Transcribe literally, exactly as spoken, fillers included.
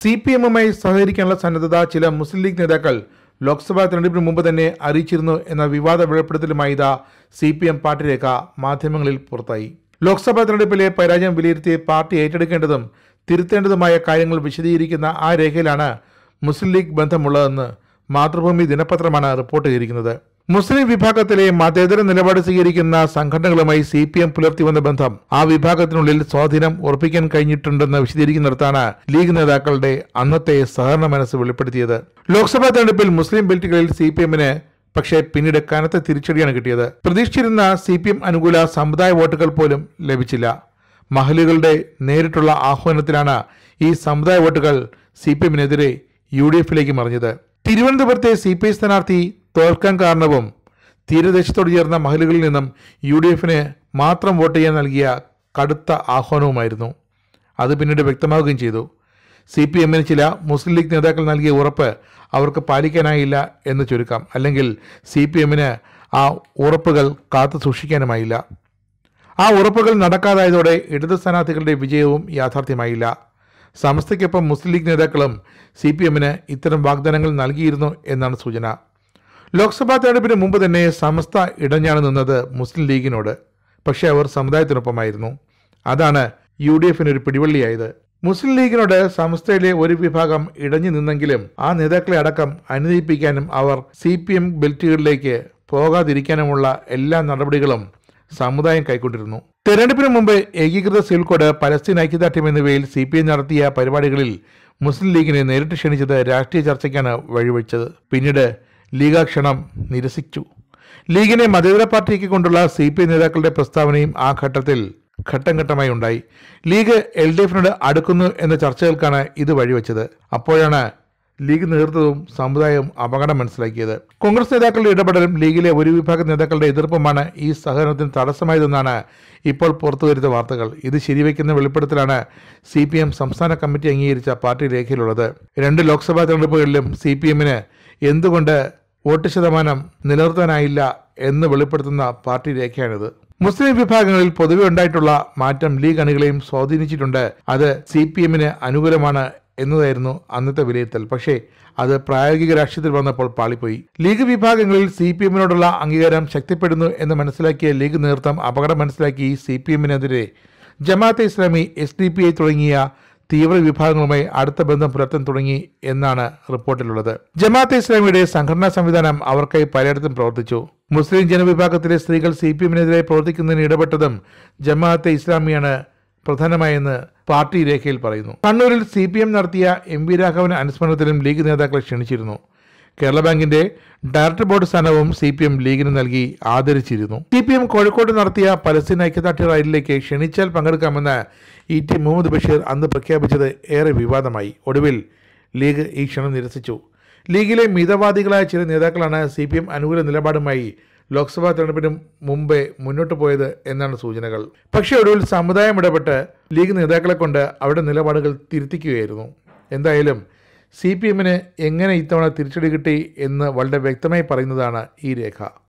C P എമ്മുമായി സഹകരിക്കാനുള്ള സന്നദ്ധത ചില മുസ്ലിം league നേതാക്കൾ ലോക്സഭാ തെരഞ്ഞെടുപ്പിന് മുമ്പ് തന്നെ അറിയിച്ചിരുന്നു എന്ന വിവാദ വെളിപ്പെടുത്തലുമായി ഇതാ സി പി എം പാർട്ടി രേഖ മാധ്യമങ്ങളിൽ പുറത്തായി. ലോക്സഭാ തെരഞ്ഞെടുപ്പിലെ പരാജയം വിലയിരുത്തി പാർട്ടി ഏറ്റെടുക്കേണ്ടതും തിരുത്തേണ്ടതുമായ കാര്യങ്ങൾ വിശദീകരിക്കുന്ന ആ രേഖയിലാണ് മുസ്ലിം ലീഗ് ബന്ധമുള്ളതെന്ന് മാതൃഭൂമി ദിനപത്രമാണ് റിപ്പോർട്ട് ചെയ്തിരിക്കുന്നത്. മുസ്ലിം വിഭാഗത്തിലെ മതേതര നിലപാട് സ്വീകരിക്കുന്ന സംഘടനകളുമായി സി പി എം പുലർത്തി വന്ന ബന്ധം ആ വിഭാഗത്തിനുള്ളിൽ സ്വാധീനം ഉറപ്പിക്കാൻ കഴിഞ്ഞിട്ടുണ്ടെന്ന് വിശദീകരിക്കുന്നിടത്താണ് ലീഗ് നേതാക്കളുടെ അന്നത്തെ സഹകരണ മനസ്സ് വെളിപ്പെടുത്തിയത്. ലോക്സഭാ തെരഞ്ഞെടുപ്പിൽ മുസ്ലിം ബെൽറ്റുകളിൽ സി പി എമ്മിന് പക്ഷേ പിന്നീട് കനത്ത തിരിച്ചടിയാണ് കിട്ടിയത്. പ്രതീക്ഷിച്ചിരുന്ന സി പി എം അനുകൂല സമുദായ വോട്ടുകൾ പോലും ലഭിച്ചില്ല. മഹലുകളുടെ നേരിട്ടുള്ള ആഹ്വാനത്തിലാണ് ഈ സമുദായ വോട്ടുകൾ സി പി എമ്മിനെതിരെ യു ഡി എഫിലേക്ക് മറിഞ്ഞത്. തിരുവനന്തപുരത്തെ സി പി ഐ സ്ഥാനാർത്ഥി തോൽക്കാൻ കാരണവും തീരദേശത്തോട് ചേർന്ന മഹലുകളിൽ നിന്നും യു ഡി എഫിന് മാത്രം വോട്ട് ചെയ്യാൻ നൽകിയ കടുത്ത ആഹ്വാനവുമായിരുന്നു. അത് പിന്നീട് വ്യക്തമാവുകയും ചെയ്തു. സി പി എമ്മിന് ചില മുസ്ലിം ലീഗ് നേതാക്കൾ നൽകിയ ഉറപ്പ് അവർക്ക് പാലിക്കാനായില്ല എന്ന് ചുരുക്കം. അല്ലെങ്കിൽ സി പി എമ്മിന് ആ ഉറപ്പുകൾ കാത്തു സൂക്ഷിക്കാനുമായില്ല. ആ ഉറപ്പുകൾ നടക്കാതായതോടെ ഇടത് സ്ഥാനാർത്ഥികളുടെ വിജയവും യാഥാർത്ഥ്യമായില്ല. സമസ്തയ്ക്കൊപ്പം മുസ്ലിം ലീഗ് നേതാക്കളും സി പി എമ്മിന് ഇത്തരം വാഗ്ദാനങ്ങൾ നൽകിയിരുന്നു എന്നാണ് സൂചന. ലോക്സഭാ തെരഞ്ഞെടുപ്പിന് മുമ്പ് തന്നെ സമസ്ത ഇടഞ്ഞാണ് നിന്നത് മുസ്ലിം ലീഗിനോട്. പക്ഷേ അവർ സമുദായത്തിനൊപ്പമായിരുന്നു. അതാണ് യു ഡി എഫിന് ഒരു പിടിവള്ളിയായത്. മുസ്ലിം ലീഗിനോട് സമസ്തയിലെ ഒരു വിഭാഗം ഇടഞ്ഞു നിന്നെങ്കിലും ആ നേതാക്കളെ അടക്കം അനുനയിപ്പിക്കാനും അവർ സി പി എം ബെൽറ്റുകളിലേക്ക് പോകാതിരിക്കാനുമുള്ള എല്ലാ നടപടികളും സമുദായം കൈക്കൊണ്ടിരുന്നു. തെരഞ്ഞെടുപ്പിന് മുമ്പ് ഏകീകൃത സിവിൽ കോഡ്, പലസ്തീൻ ഐക്യദാർഢ്യം എന്നിവയിൽ സി പി എം നടത്തിയ പരിപാടികളിൽ മുസ്ലിം ലീഗിനെ നേരിട്ട് ക്ഷണിച്ചത് രാഷ്ട്രീയ ചർച്ചയ്ക്കാണ് വഴിവെച്ചത്. പിന്നീട് ലീഗ് ക്ഷണം നിരസിച്ചു. ലീഗിനെ മതേതര പാർട്ടിക്ക് കൊണ്ടുള്ള സി പി ഐ നേതാക്കളുടെ പ്രസ്താവനയും ആ ഘട്ടത്തിൽ ഘട്ടം ഘട്ടമായി ഉണ്ടായി. ലീഗ് എൽ ഡി എഫിനോട് അടുക്കുന്നു എന്ന ചർച്ചകൾക്കാണ് ഇത് വഴിവെച്ചത്. അപ്പോഴാണ് ലീഗ് നേതൃത്വവും സമുദായവും അപകടം മനസ്സിലാക്കിയത്. കോൺഗ്രസ് നേതാക്കളുടെ ഇടപെടലും ലീഗിലെ ഒരു വിഭാഗം നേതാക്കളുടെ എതിർപ്പുമാണ് ഈ സഹകരണത്തിന് തടസ്സമായതെന്നാണ് ഇപ്പോൾ പുറത്തുവരുന്ന വാർത്തകൾ. ഇത് ശരിവെക്കുന്ന വെളിപ്പെടുത്തലാണ് സി പി എം സംസ്ഥാന കമ്മിറ്റി അംഗീകരിച്ച പാർട്ടി രേഖയിലുള്ളത്. രണ്ട് ലോക്സഭാ തെരഞ്ഞെടുപ്പുകളിലും സി പി എമ്മിന് എന്തുകൊണ്ട് വോട്ട് ശതമാനം നിലനിർത്താനായില്ല എന്ന് വെളിപ്പെടുത്തുന്ന പാർട്ടി രേഖയാണിത്. മുസ്ലിം വിഭാഗങ്ങളിൽ പൊതുവെ ഉണ്ടായിട്ടുള്ള മാറ്റം ലീഗ് അണികളെയും സ്വാധീനിച്ചിട്ടുണ്ട്. അത് സി പി എമ്മിന് അനുകൂലമാണ് എന്നതായിരുന്നു അന്നത്തെ വിലയിരുത്തൽ. പക്ഷേ അത് പ്രായോഗിക രാഷ്ട്രീയത്തിൽ വന്നപ്പോൾ പാളിപ്പോയി. ലീഗ് വിഭാഗങ്ങളിൽ സി പി എമ്മിനോടുള്ള അംഗീകാരം ശക്തിപ്പെടുന്നു എന്ന് മനസ്സിലാക്കിയ ലീഗ് നേതൃത്വം അപകടം മനസ്സിലാക്കി സി പി എമ്മിനെതിരെ Jamaat e Islami, S D P I തുടങ്ങിയ തീവ്ര വിഭാഗങ്ങളുമായി അടുത്ത ബന്ധം പുലർത്താൻ തുടങ്ങി എന്നാണ് റിപ്പോർട്ടിലുള്ളത്. ജമാഅത്തെ ഇസ്ലാമിയുടെ സംഘടനാ സംവിധാനം അവർക്കായി പലയിടത്തും പ്രവർത്തിച്ചു. മുസ്ലിം ജനവിഭാഗത്തിലെ സ്ത്രീകൾ സി പി എമ്മിനെതിരെ പ്രവർത്തിക്കുന്നതിന് ഇടപെട്ടതും ജമാഅത്തെ ഇസ്ലാമിയാണ് പ്രധാനമായെന്ന് പാർട്ടി രേഖയിൽ പറയുന്നു. കണ്ണൂരിൽ സി പി എം നടത്തിയ എം വി രാഘവൻ അനുസ്മരണത്തിലും ലീഗ് നേതാക്കളെ ക്ഷണിച്ചിരുന്നു. കേരള ബാങ്കിന്റെ ഡയറക്ടർ ബോർഡ് സ്ഥാനവും സി പി എം ലീഗിന് നൽകി ആദരിച്ചിരുന്നു. സി പി എം കോഴിക്കോട് നടത്തിയ പലസ്തീൻ ഐക്യദാർഢ്യ റാലിയിലേക്ക് ക്ഷണിച്ചാൽ പങ്കെടുക്കാമെന്ന് ഇ ടി മുഹമ്മദ് ബഷീർ അന്ന് പ്രഖ്യാപിച്ചത് ഏറെ വിവാദമായി. ഒടുവിൽ ലീഗ് ഈ ക്ഷണം നിരസിച്ചു. ലീഗിലെ മിതവാദികളായ ചില നേതാക്കളാണ് സി പി എം അനുകൂല നിലപാടുമായി ലോക്സഭാ തെരഞ്ഞെടുപ്പിന് മുമ്പേ മുന്നോട്ട് പോയത് എന്നാണ് സൂചനകൾ. പക്ഷേ ഒടുവിൽ സമുദായം ഇടപെട്ട് ലീഗ് നേതാക്കളെ കൊണ്ട് അവരുടെ നിലപാടുകൾ തിരുത്തിക്കുകയായിരുന്നു. എന്തായാലും സി പി എമ്മിന് എങ്ങനെ ഇത്തവണ തിരിച്ചടി കിട്ടി എന്ന് വളരെ വ്യക്തമായി പറയുന്നതാണ് ഈ രേഖ.